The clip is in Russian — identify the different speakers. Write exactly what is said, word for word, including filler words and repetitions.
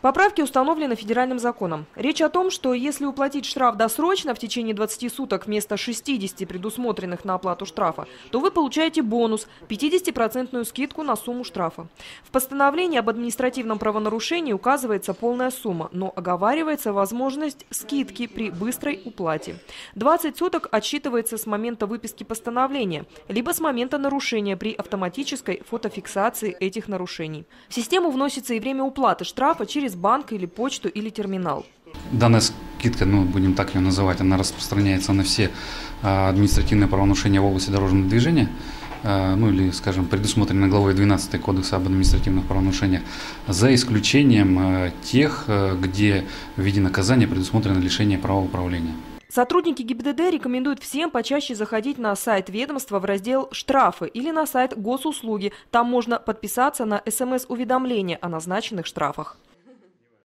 Speaker 1: Поправки установлены федеральным законом. Речь о том, что если уплатить штраф досрочно в течение двадцати суток вместо шестидесяти предусмотренных на оплату штрафа, то вы получаете бонус – пятидесятипроцентную скидку на сумму штрафа. В постановлении об административном правонарушении указывается полная сумма, но оговаривается возможность скидки при быстрой уплате. двадцать суток отсчитывается с момента выписки постановления, либо с момента нарушения при автоматической фотофиксации этих нарушений. В систему вносится и время уплаты штрафа через банк или почту или терминал.
Speaker 2: Данная скидка, ну, будем так ее называть, она распространяется на все административные правонарушения в области дорожного движения, ну или, скажем, предусмотренные главой двенадцатой Кодекса об административных правонарушениях, за исключением тех, где в виде наказания предусмотрено лишение права управления.
Speaker 1: Сотрудники ГИБДД рекомендуют всем почаще заходить на сайт ведомства в раздел «Штрафы» или на сайт Госуслуги. Там можно подписаться на эс эм эс-уведомления о назначенных штрафах.